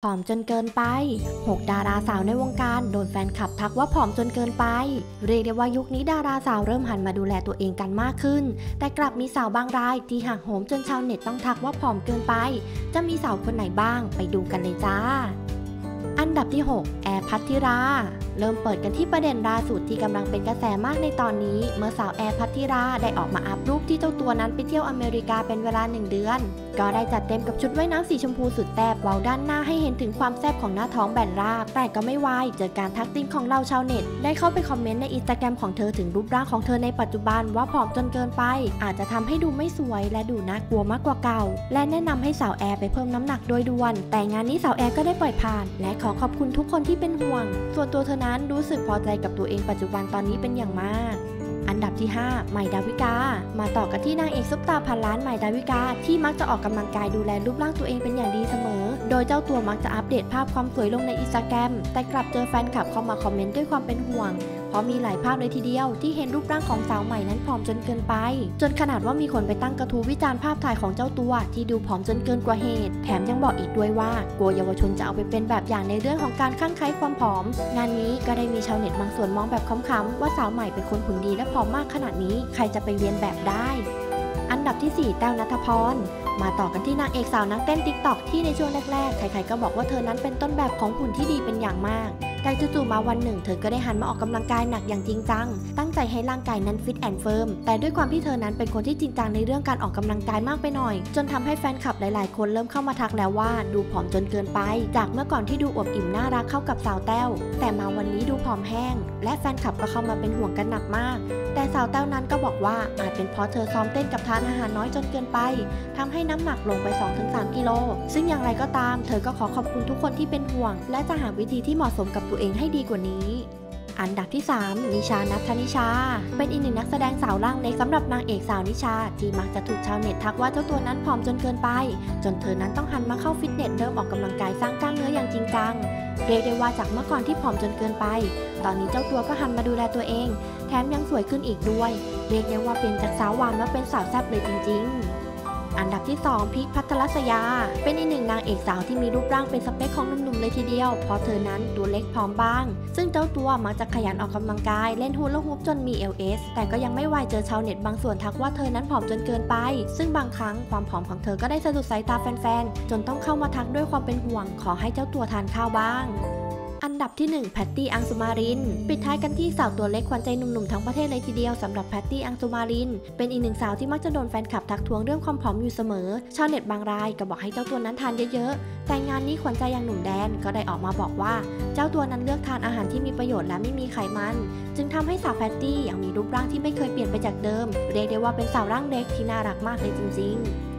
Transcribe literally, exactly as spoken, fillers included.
ผอมจนเกินไปหกดาราสาวในวงการโดนแฟนคลับทักว่าผอมจนเกินไปเรียกได้ว่ายุคนี้ดาราสาวเริ่มหันมาดูแลตัวเองกันมากขึ้นแต่กลับมีสาวบางรายที่ห่างโหมจนชาวเน็ตต้องทักว่าผอมเกินไปจะมีสาวคนไหนบ้างไปดูกันเลยจ้าอันดับที่หกแอร์พัทธิราเริ่มเปิดกันที่ประเด็นล่าสุดที่กำลังเป็นกระแสมากในตอนนี้เมื่อสาวแอร์พัทธิราได้ออกมาอัพรูปที่เจ้าตัวนั้นไปเที่ยวอเมริกาเป็นเวลาหนึ่งเดือนก็ได้จัดเต็มกับชุดว่ายน้ำสีชมพูสุดแซ่บเว้าด้านหน้าให้เห็นถึงความแซ่บของหน้าท้องแบนราบแต่ก็ไม่วายเจอการทักติ้งของเราชาวเน็ตได้เข้าไปคอมเมนต์ในอินสตาแกรมของเธอถึงรูปร่างของเธอในปัจจุบันว่าผอมจนเกินไปอาจจะทำให้ดูไม่สวยและดูน่ากลัวมากกว่าเก่าและแนะนำให้สาวแอร์ไปเพิ่มน้ำหนักโดยด่วนแต่งานนี้สาวแอร์ก็ได้ปล่อยผ่านและขอขอบคุณทุกคนที่เป็นห่วงส่วนตัวเธอนั้นรู้สึกพอใจกับตัวเองปัจจุบันตอนนี้เป็นอย่างมากอันดับที่ห้าใหม่ดาวิกามาต่อกันที่นางเอกซุปตาพันล้านใหม่ดาวิกาที่มักจะออกกำลังกายดูแลรูปร่างตัวเองเป็นอย่างดีเสมอโดยเจ้าตัวมักจะอัปเดตภาพความสวยลงในอินสตาแกรมแต่กลับเจอแฟนคลับเข้ามาคอมเมนต์ด้วยความเป็นห่วงเพราะมีหลายภาพเลยทีเดียวที่เห็นรูปร่างของสาวใหม่นั้นผอมจนเกินไปจนขนาดว่ามีคนไปตั้งกระทู้วิจารณ์ภาพถ่ายของเจ้าตัวที่ดูผอมจนเกินกว่าเหตุแถมยังบอกอีกด้วยว่ากลัวเยาวชนจะเอาไปเป็นแบบอย่างในเรื่องของการข้างไคล้ความผอมงานนี้ก็ได้มีชาวเน็ตบางส่วนมองแบบขำๆว่าสาวใหม่เป็นคนหุ่นดีและผอมมากขนาดนี้ใครจะไปเรียนแบบได้อันดับที่สี่แต้วณัฐพรมาต่อกันที่นางเอกสาวนักเต้นติ๊กต็อกที่ในช่วงแรกๆใครๆก็บอกว่าเธอนั้นเป็นต้นแบบของหุ่นที่ดีเป็นอย่างมากแต่จู่ๆมาวันหนึ่งเธอก็ได้หันมาออกกำลังกายหนักอย่างจริงจังตั้งใจให้ร่างกายนั้นฟิตแอนด์เฟิร์มแต่ด้วยความที่เธอนั้นเป็นคนที่จริงจังในเรื่องการออกกำลังกายมากไปหน่อยจนทำให้แฟนคลับหลายๆคนเริ่มเข้ามาทักแล้วว่าดูผอมจนเกินไปจากเมื่อก่อนที่ดูอวบอิ่มน่ารักเข้ากับสาวแต้วแต่มาวันนี้ดูผอมแห้งและแฟนคลับก็เข้ามาเป็นห่วงกันหนักมากแต่สาวแต้วนั้นก็บอกว่าอาจเป็นเพราะเธอซ้อมเต้นกับทานอาหารน้อยจนเกินไปทำให้น้ำหนักลงไป สองถึงสาม กิโลซึ่งอย่างไรก็ตามเธอก็ขอขอบคุณทุกคนที่เป็นห่วงและจะหาวิธีที่เหมาะสมกับตัวเองให้ดีกว่านี้อันดับที่สามนิชานัทธนิชาเป็นอีกหนึ่งนักแสดงสาวร่างเล็กสำหรับนางเอกสาวนิชาที่มักจะถูกชาวเน็ตทักว่าเจ้าตัวนั้นผอมจนเกินไปจนเธอนั้นต้องหันมาเข้าฟิตเนสเริ่มออกกำลังกายสร้างกล้ามเนื้ออย่างจริงจังเรียกได้ว่าจากเมื่อก่อนที่ผอมจนเกินไปตอนนี้เจ้าตัวก็หันมาดูแลตัวเองแถมยังสวยขึ้นอีกด้วยเรียกได้ว่าเป็นจากสาวหวานมาเป็นสาวแซ่บเลยจริงๆอันดับที่สองพีคพัทรศยาเป็นอีกหนึ่งนางเอกสาวที่มีรูปร่างเป็นสเปคของหนุ่มๆเลยทีเดียวเพราะเธอนั้นตัวเล็กผอมบางซึ่งเจ้าตัวมักจะขยันออกกำลังกายเล่นฮูลาฮูปจนมี แอล เอส แต่ก็ยังไม่วายเจอชาวเน็ตบางส่วนทักว่าเธอนั้นผอมจนเกินไปซึ่งบางครั้งความผอมของเธอก็ได้สะดุดสายตาแฟนๆจนต้องเข้ามาทักด้วยความเป็นห่วงขอให้เจ้าตัวทานข้าวบ้างอันดับที่หนึ่งแพตตี้อังสุมารินปิดท้ายกันที่สาวตัวเล็กขวัญใจหนุ่มๆทั้งประเทศเลยทีเดียวสำหรับแพตตี้อังสุมารินเป็นอีกหนึ่งสาวที่มักจะโดนแฟนคลับทักท้วงเรื่องความผอมอยู่เสมอชาวเน็ตบางรายก็บอกให้เจ้าตัวนั้นทานเยอะๆแต่งานนี้ขวัญใจอย่างหนุ่มแดนก็ได้ออกมาบอกว่าเจ้าตัวนั้นเลือกทานอาหารที่มีประโยชน์และไม่มีไขมันจึงทำให้สาวแพตตี้ยังมีรูปร่างที่ไม่เคยเปลี่ยนไปจากเดิมเรียกได้ว่าเป็นสาวร่างเล็กที่น่ารักมากเลยจริงๆ